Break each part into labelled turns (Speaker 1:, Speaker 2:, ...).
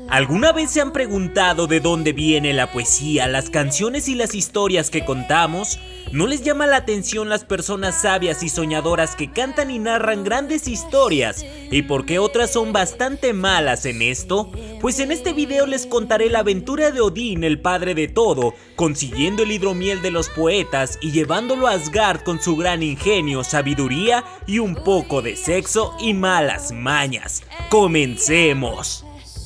Speaker 1: ¿Alguna vez se han preguntado de dónde viene la poesía, las canciones y las historias que contamos? ¿No les llama la atención las personas sabias y soñadoras que cantan y narran grandes historias? ¿Y por qué otras son bastante malas en esto? Pues en este video les contaré la aventura de Odín, el padre de todo, consiguiendo el hidromiel de los poetas y llevándolo a Asgard con su gran ingenio, sabiduría y un poco de sexo y malas mañas. ¡Comencemos!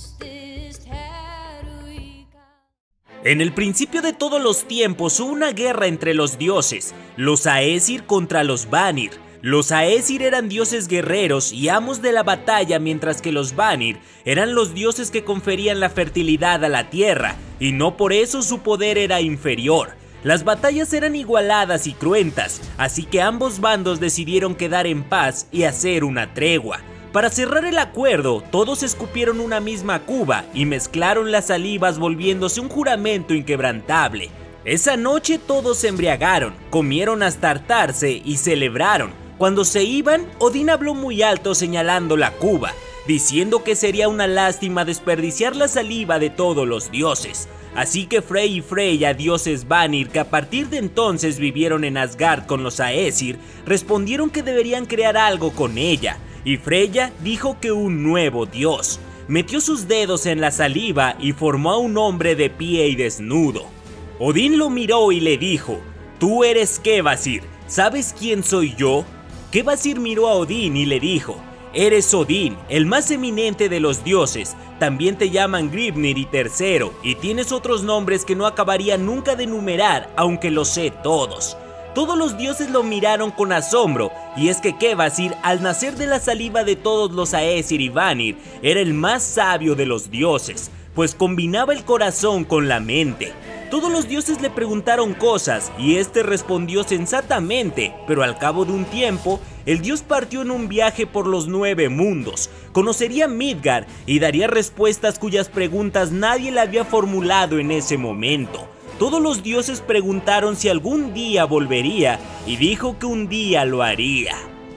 Speaker 1: En el principio de todos los tiempos hubo una guerra entre los dioses, los Aesir contra los Vanir. Los Aesir eran dioses guerreros y amos de la batalla, mientras que los Vanir eran los dioses que conferían la fertilidad a la tierra, y no por eso su poder era inferior. Las batallas eran igualadas y cruentas, así que ambos bandos decidieron quedar en paz y hacer una tregua. Para cerrar el acuerdo, todos escupieron una misma cuba y mezclaron las salivas, volviéndose un juramento inquebrantable. Esa noche todos se embriagaron, comieron hasta hartarse y celebraron. Cuando se iban, Odín habló muy alto señalando la cuba, diciendo que sería una lástima desperdiciar la saliva de todos los dioses. Así que Frey y Freya, dioses Vanir, que a partir de entonces vivieron en Asgard con los Aesir, respondieron que deberían crear algo con ella. Y Freya dijo que un nuevo dios. Metió sus dedos en la saliva y formó a un hombre de pie y desnudo. Odín lo miró y le dijo: «Tú eres Kvasir, ¿sabes quién soy yo?». Kvasir miró a Odín y le dijo: «Eres Odín, el más eminente de los dioses. También te llaman Grimnir y Tercero, y tienes otros nombres que no acabaría nunca de enumerar, aunque los sé todos». Todos los dioses lo miraron con asombro, y es que Kvasir, al nacer de la saliva de todos los Aesir y Vanir, era el más sabio de los dioses, pues combinaba el corazón con la mente. Todos los dioses le preguntaron cosas, y este respondió sensatamente, pero al cabo de un tiempo, el dios partió en un viaje por los 9 mundos, conocería Midgard y daría respuestas cuyas preguntas nadie le había formulado en ese momento. Todos los dioses preguntaron si algún día volvería, y dijo que un día lo haría.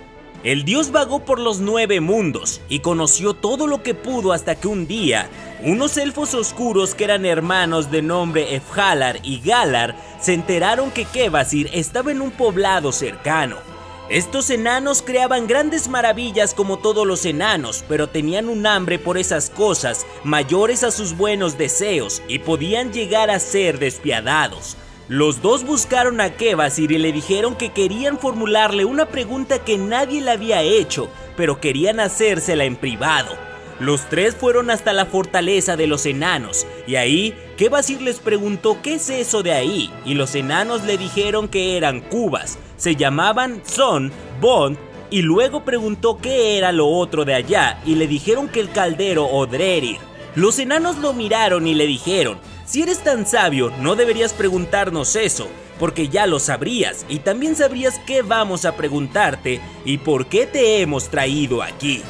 Speaker 1: El dios vagó por los 9 mundos y conoció todo lo que pudo, hasta que un día, unos elfos oscuros que eran hermanos de nombre Efhalar y Galar se enteraron que Kvasir estaba en un poblado cercano. Estos enanos creaban grandes maravillas como todos los enanos, pero tenían un hambre por esas cosas mayores a sus buenos deseos y podían llegar a ser despiadados. Los dos buscaron a Kvasir y le dijeron que querían formularle una pregunta que nadie le había hecho, pero querían hacérsela en privado. Los tres fueron hasta la fortaleza de los enanos, y ahí Kvasir les preguntó qué es eso de ahí, y los enanos le dijeron que eran cubas, se llamaban Son, Bond, y luego preguntó qué era lo otro de allá, y le dijeron que el caldero o Drerir. Los enanos lo miraron y le dijeron: «Si eres tan sabio, no deberías preguntarnos eso, porque ya lo sabrías, y también sabrías qué vamos a preguntarte y por qué te hemos traído aquí».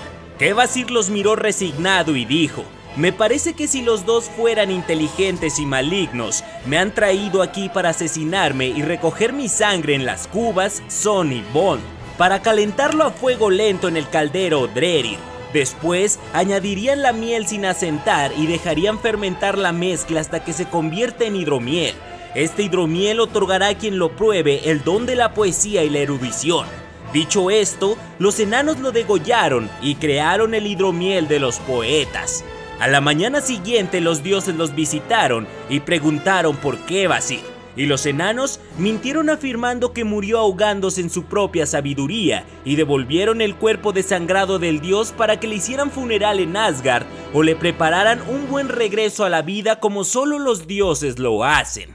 Speaker 1: Kvasir los miró resignado y dijo: «Me parece que si los dos fueran inteligentes y malignos, me han traído aquí para asesinarme y recoger mi sangre en las cubas Son y Bond, para calentarlo a fuego lento en el caldero Drerir. Después añadirían la miel sin asentar y dejarían fermentar la mezcla hasta que se convierta en hidromiel. Este hidromiel otorgará a quien lo pruebe el don de la poesía y la erudición». Dicho esto, los enanos lo degollaron y crearon el hidromiel de los poetas. A la mañana siguiente los dioses los visitaron y preguntaron por Kvasir, y los enanos mintieron afirmando que murió ahogándose en su propia sabiduría, y devolvieron el cuerpo desangrado del dios para que le hicieran funeral en Asgard o le prepararan un buen regreso a la vida como solo los dioses lo hacen.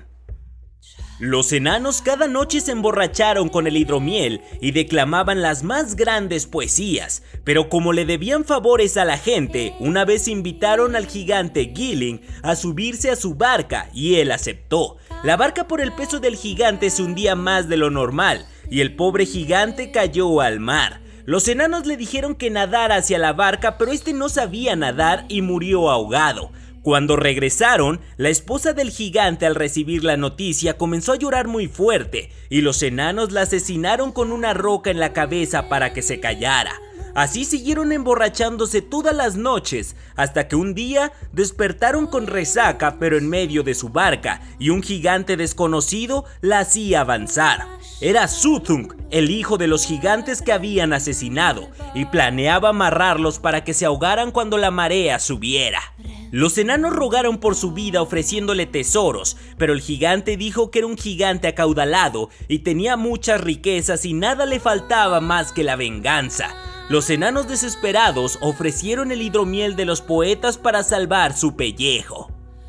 Speaker 1: Los enanos cada noche se emborracharon con el hidromiel y declamaban las más grandes poesías, pero como le debían favores a la gente, una vez invitaron al gigante Gilling a subirse a su barca y él aceptó. La barca, por el peso del gigante, se hundía más de lo normal y el pobre gigante cayó al mar. Los enanos le dijeron que nadara hacia la barca, pero este no sabía nadar y murió ahogado. Cuando regresaron, la esposa del gigante al recibir la noticia comenzó a llorar muy fuerte y los enanos la asesinaron con una roca en la cabeza para que se callara. Así siguieron emborrachándose todas las noches, hasta que un día despertaron con resaca pero en medio de su barca, y un gigante desconocido la hacía avanzar. Era Suthung, el hijo de los gigantes que habían asesinado, y planeaba amarrarlos para que se ahogaran cuando la marea subiera. Los enanos rogaron por su vida ofreciéndole tesoros, pero el gigante dijo que era un gigante acaudalado y tenía muchas riquezas y nada le faltaba más que la venganza. Los enanos desesperados ofrecieron el hidromiel de los poetas para salvar su pellejo.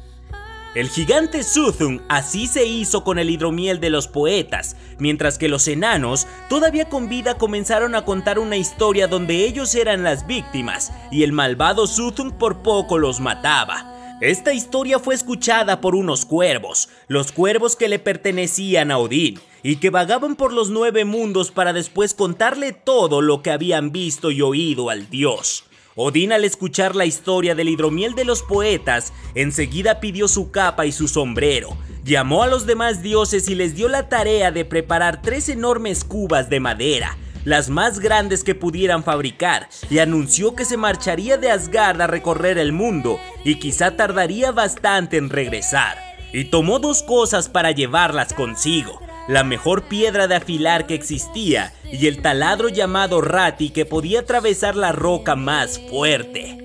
Speaker 1: El gigante Suthung así se hizo con el hidromiel de los poetas, mientras que los enanos, todavía con vida, comenzaron a contar una historia donde ellos eran las víctimas y el malvado Suthung por poco los mataba. Esta historia fue escuchada por unos cuervos, los cuervos que le pertenecían a Odín, y que vagaban por los 9 mundos para después contarle todo lo que habían visto y oído al dios. Odín, al escuchar la historia del hidromiel de los poetas, enseguida pidió su capa y su sombrero, llamó a los demás dioses y les dio la tarea de preparar 3 enormes cubas de madera, las más grandes que pudieran fabricar, y anunció que se marcharía de Asgard a recorrer el mundo y quizá tardaría bastante en regresar. Y tomó 2 cosas para llevarlas consigo: la mejor piedra de afilar que existía y el taladro llamado Rati, que podía atravesar la roca más fuerte.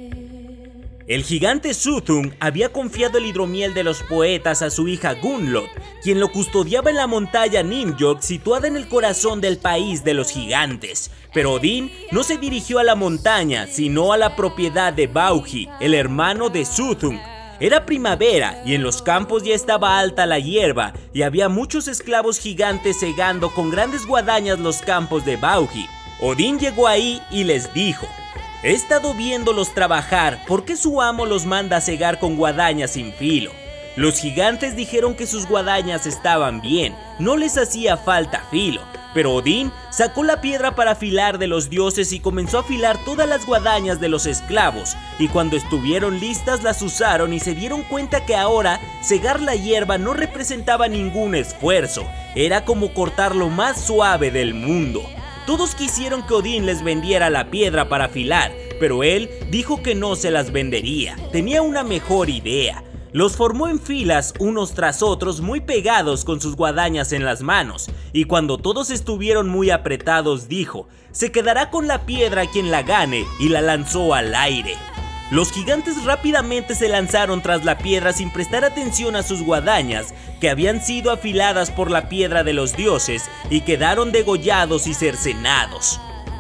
Speaker 1: El gigante Suthung había confiado el hidromiel de los poetas a su hija Gunnlod, quien lo custodiaba en la montaña Nimjord, situada en el corazón del país de los gigantes. Pero Odín no se dirigió a la montaña, sino a la propiedad de Baugi, el hermano de Suthung. Era primavera y en los campos ya estaba alta la hierba y había muchos esclavos gigantes segando con grandes guadañas los campos de Baugi. Odín llegó ahí y les dijo: «He estado viéndolos trabajar, ¿por qué su amo los manda a segar con guadañas sin filo?». Los gigantes dijeron que sus guadañas estaban bien, no les hacía falta filo. Pero Odín sacó la piedra para afilar de los dioses y comenzó a afilar todas las guadañas de los esclavos, y cuando estuvieron listas las usaron y se dieron cuenta que ahora segar la hierba no representaba ningún esfuerzo, era como cortar lo más suave del mundo. Todos quisieron que Odín les vendiera la piedra para afilar, pero él dijo que no se las vendería, tenía una mejor idea. Los formó en filas unos tras otros muy pegados con sus guadañas en las manos, y cuando todos estuvieron muy apretados dijo: «Se quedará con la piedra quien la gane», y la lanzó al aire. Los gigantes rápidamente se lanzaron tras la piedra sin prestar atención a sus guadañas, que habían sido afiladas por la piedra de los dioses, y quedaron degollados y cercenados.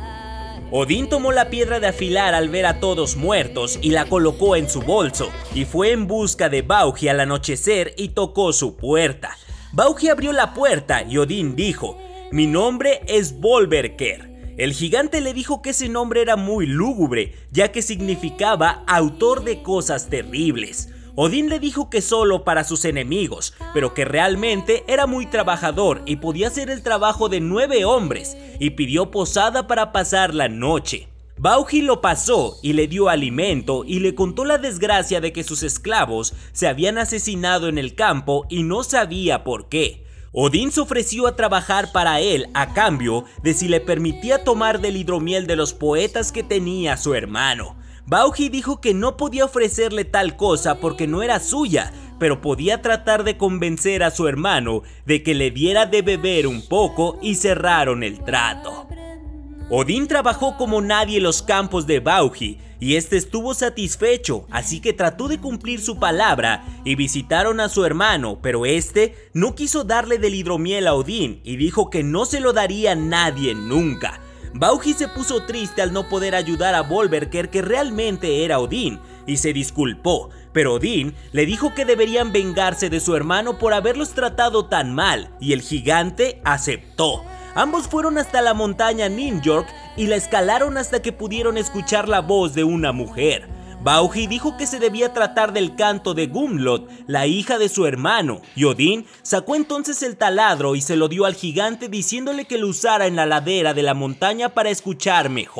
Speaker 1: Odín tomó la piedra de afilar al ver a todos muertos y la colocó en su bolso, y fue en busca de Baugi al anochecer y tocó su puerta. Baugi abrió la puerta y Odín dijo: «Mi nombre es Bolverker». El gigante le dijo que ese nombre era muy lúgubre, ya que significaba autor de cosas terribles. Odín le dijo que solo para sus enemigos, pero que realmente era muy trabajador y podía hacer el trabajo de 9 hombres, y pidió posada para pasar la noche. Baugi lo pasó y le dio alimento y le contó la desgracia de que sus esclavos se habían asesinado en el campo y no sabía por qué. Odín se ofreció a trabajar para él a cambio de si le permitía tomar del hidromiel de los poetas que tenía su hermano. Baugi dijo que no podía ofrecerle tal cosa porque no era suya, pero podía tratar de convencer a su hermano de que le diera de beber un poco, y cerraron el trato. Odín trabajó como nadie en los campos de Baugi y este estuvo satisfecho, así que trató de cumplir su palabra y visitaron a su hermano, pero este no quiso darle del hidromiel a Odín y dijo que no se lo daría a nadie nunca. Baugi se puso triste al no poder ayudar a Bolverker, que realmente era Odín, y se disculpó, pero Odín le dijo que deberían vengarse de su hermano por haberlos tratado tan mal, y el gigante aceptó. Ambos fueron hasta la montaña Nimjord y la escalaron hasta que pudieron escuchar la voz de una mujer. Baugi dijo que se debía tratar del canto de Gunnlod, la hija de su hermano, y Odín sacó entonces el taladro y se lo dio al gigante diciéndole que lo usara en la ladera de la montaña para escuchar mejor.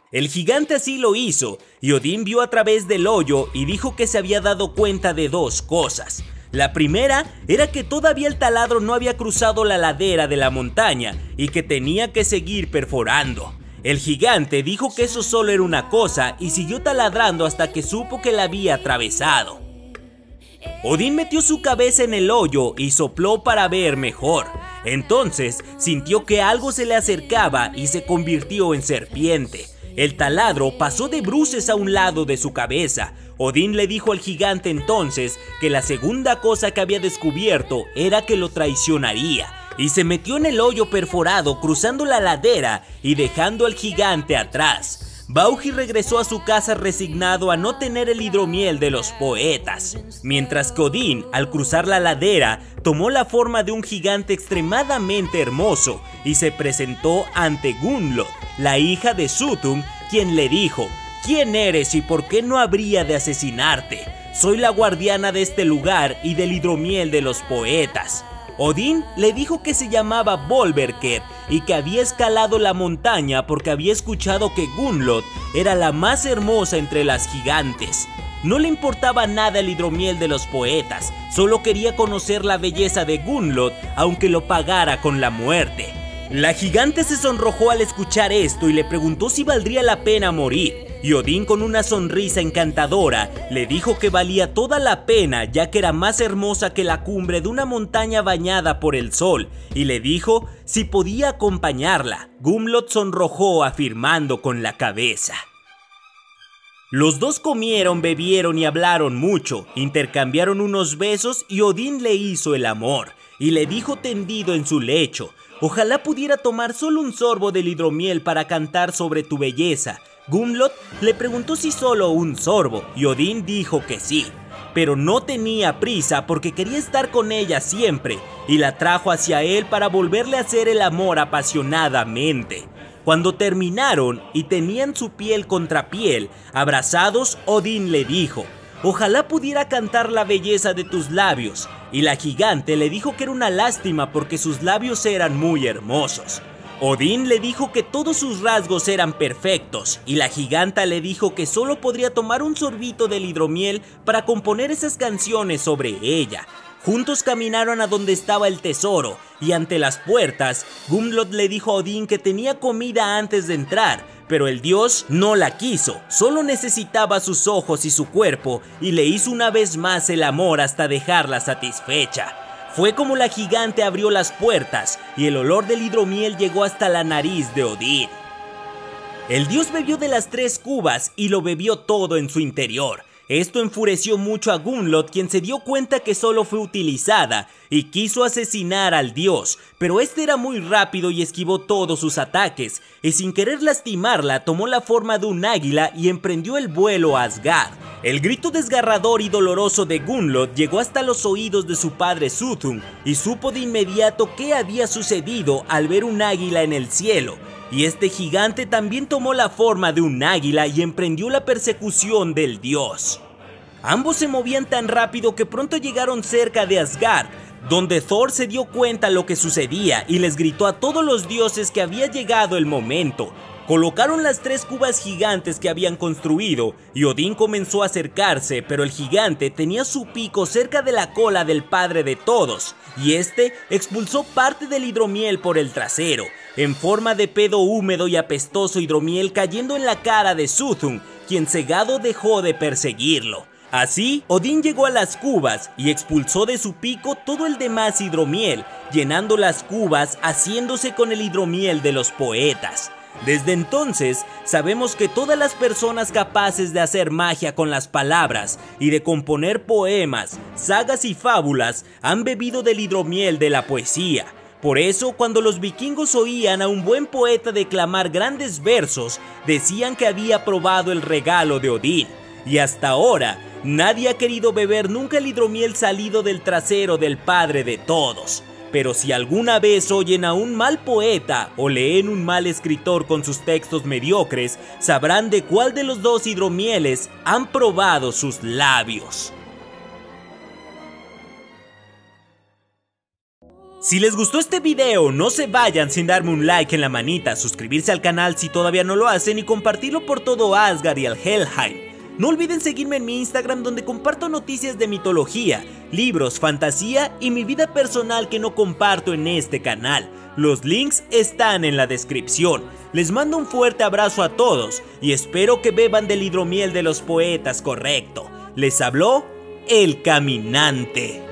Speaker 1: El gigante así lo hizo, y Odín vio a través del hoyo y dijo que se había dado cuenta de dos cosas. La primera era que todavía el taladro no había cruzado la ladera de la montaña y que tenía que seguir perforando. El gigante dijo que eso solo era una cosa y siguió taladrando hasta que supo que la había atravesado. Odín metió su cabeza en el hoyo y sopló para ver mejor. Entonces sintió que algo se le acercaba y se convirtió en serpiente. El taladro pasó de bruces a un lado de su cabeza. Odín le dijo al gigante entonces que la segunda cosa que había descubierto era que lo traicionaría, y se metió en el hoyo perforado cruzando la ladera y dejando al gigante atrás. Baugi regresó a su casa resignado a no tener el hidromiel de los poetas, mientras que Odín, al cruzar la ladera, tomó la forma de un gigante extremadamente hermoso y se presentó ante Gunnlod, la hija de Suttung, quien le dijo: ¿Quién eres y por qué no habría de asesinarte? Soy la guardiana de este lugar y del hidromiel de los poetas. Odín le dijo que se llamaba Bolverker y que había escalado la montaña porque había escuchado que Gunnlod era la más hermosa entre las gigantes. No le importaba nada el hidromiel de los poetas, solo quería conocer la belleza de Gunnlod aunque lo pagara con la muerte. La gigante se sonrojó al escuchar esto y le preguntó si valdría la pena morir. Y Odín, con una sonrisa encantadora, le dijo que valía toda la pena, ya que era más hermosa que la cumbre de una montaña bañada por el sol, y le dijo si podía acompañarla. Gunnlod sonrojó afirmando con la cabeza. Los dos comieron, bebieron y hablaron mucho, intercambiaron unos besos y Odín le hizo el amor, y le dijo tendido en su lecho: ojalá pudiera tomar solo un sorbo del hidromiel para cantar sobre tu belleza. Gunnlod le preguntó si solo un sorbo, y Odín dijo que sí, pero no tenía prisa porque quería estar con ella siempre, y la trajo hacia él para volverle a hacer el amor apasionadamente. Cuando terminaron y tenían su piel contra piel, abrazados, Odín le dijo: ojalá pudiera cantar la belleza de tus labios, y la gigante le dijo que era una lástima porque sus labios eran muy hermosos. Odín le dijo que todos sus rasgos eran perfectos, y la giganta le dijo que solo podría tomar un sorbito del hidromiel para componer esas canciones sobre ella. Juntos caminaron a donde estaba el tesoro, y ante las puertas, Gunnlod le dijo a Odín que tenía comida antes de entrar, pero el dios no la quiso, solo necesitaba sus ojos y su cuerpo, y le hizo una vez más el amor hasta dejarla satisfecha. Fue como la gigante abrió las puertas y el olor del hidromiel llegó hasta la nariz de Odín. El dios bebió de las 3 cubas y lo bebió todo en su interior. Esto enfureció mucho a Gunnlod, quien se dio cuenta que solo fue utilizada y quiso asesinar al dios, pero este era muy rápido y esquivó todos sus ataques, y sin querer lastimarla tomó la forma de un águila y emprendió el vuelo a Asgard. El grito desgarrador y doloroso de Gunnlod llegó hasta los oídos de su padre Suttung, y supo de inmediato qué había sucedido al ver un águila en el cielo. Y este gigante también tomó la forma de un águila y emprendió la persecución del dios. Ambos se movían tan rápido que pronto llegaron cerca de Asgard, donde Thor se dio cuenta lo que sucedía y les gritó a todos los dioses que había llegado el momento. Colocaron las 3 cubas gigantes que habían construido y Odín comenzó a acercarse, pero el gigante tenía su pico cerca de la cola del padre de todos, y este expulsó parte del hidromiel por el trasero, en forma de pedo húmedo y apestoso hidromiel cayendo en la cara de Suttung, quien cegado dejó de perseguirlo. Así, Odín llegó a las cubas y expulsó de su pico todo el demás hidromiel, llenando las cubas haciéndose con el hidromiel de los poetas. Desde entonces, sabemos que todas las personas capaces de hacer magia con las palabras y de componer poemas, sagas y fábulas han bebido del hidromiel de la poesía. Por eso, cuando los vikingos oían a un buen poeta declamar grandes versos, decían que había probado el regalo de Odín. Y hasta ahora, nadie ha querido beber nunca el hidromiel salido del trasero del padre de todos. Pero si alguna vez oyen a un mal poeta o leen un mal escritor con sus textos mediocres, sabrán de cuál de los 2 hidromieles han probado sus labios. Si les gustó este video, no se vayan sin darme un like en la manita, suscribirse al canal si todavía no lo hacen y compartirlo por todo Asgard y el Helheim. No olviden seguirme en mi Instagram donde comparto noticias de mitología, libros, fantasía y mi vida personal que no comparto en este canal. Los links están en la descripción. Les mando un fuerte abrazo a todos y espero que beban del hidromiel de los poetas correcto. Les habló El Caminante.